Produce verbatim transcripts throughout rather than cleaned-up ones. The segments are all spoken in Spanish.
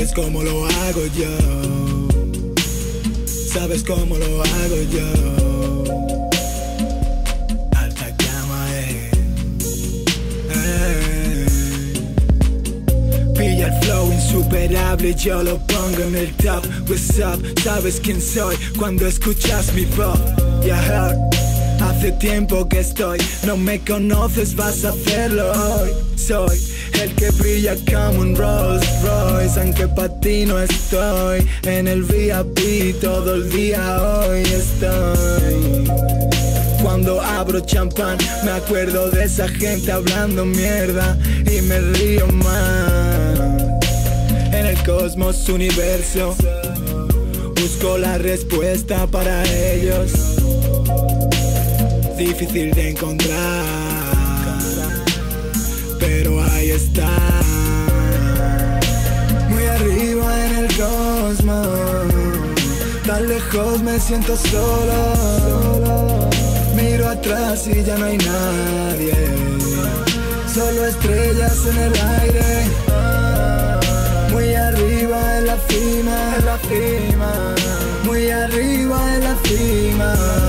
Sabes cómo lo hago yo, sabes cómo lo hago yo. Alta cama, eh. eh. Pilla el flow insuperable, yo lo pongo en el top. What's up, sabes quién soy cuando escuchas mi voz. Yeah, hace tiempo que estoy, no me conoces, vas a hacerlo hoy. Soy el que brilla como un Rolls Royce, aunque pa' ti no estoy. En el V I P todo el día hoy estoy. Cuando abro champán me acuerdo de esa gente hablando mierda y me río más. En el cosmos universo busco la respuesta para ellos, difícil de encontrar, pero ahí está. Muy arriba en el cosmos, tan lejos me siento solo. Miro atrás y ya no hay nadie, solo estrellas en el aire. Muy arriba en la cima, en la cima. Muy arriba en la cima.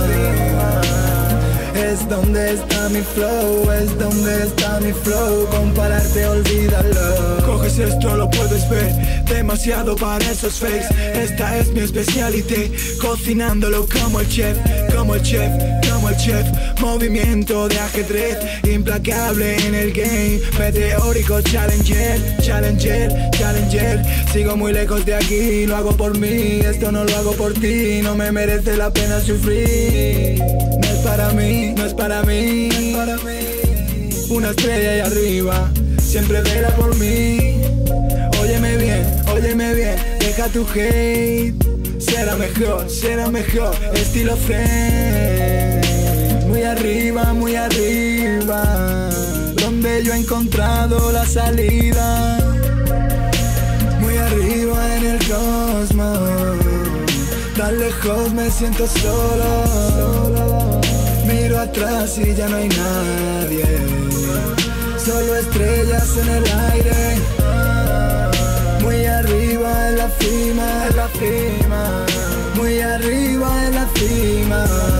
Es donde está mi flow, es donde está mi flow. Compararte, olvídalo. Coges esto, lo puedes ver, demasiado para esos fakes. Esta es mi especialidad, cocinándolo como el chef, como el chef, como el chef. Movimiento de ajedrez, implacable en el game. Meteórico, challenger, challenger, challenger. Sigo muy lejos de aquí, lo hago por mí. Esto no lo hago por ti, no me merece la pena sufrir. No es para mí, no es para mí, no es para mí. Una estrella ahí arriba, siempre vela por mí. Óyeme bien, óyeme bien, deja tu hate. Será mejor, será mejor, estilo friend. Muy arriba, muy arriba, donde yo he encontrado la salida. Muy arriba en el cosmos, tan lejos me siento solo. Miro atrás y ya no hay nadie, solo estrellas en el aire. Muy arriba en la cima, en la cima. Muy arriba en la cima.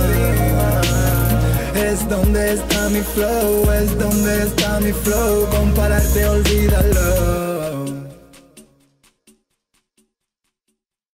Es donde está mi flow, es donde está mi flow. Compararte, olvídalo.